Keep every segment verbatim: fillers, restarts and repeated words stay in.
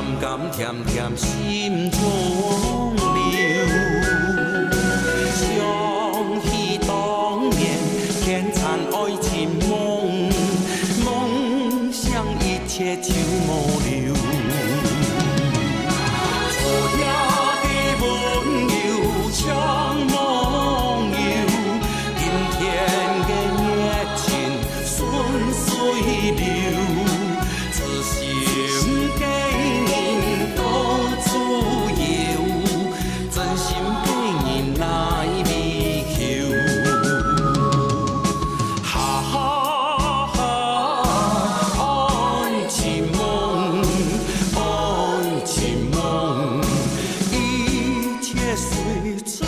甘甜甜心中留。想起当年天残爱情梦，梦想一切就无留。错也的温柔像梦游，今天的热情顺水流。此心给人多自由，真心给人来未求。哈哈哈，爱情梦，爱情梦，一切随自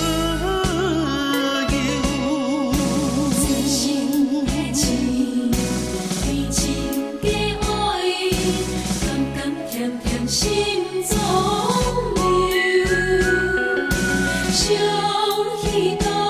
由。 真心的情，为情的爱，甘甘甜甜心中留。想起当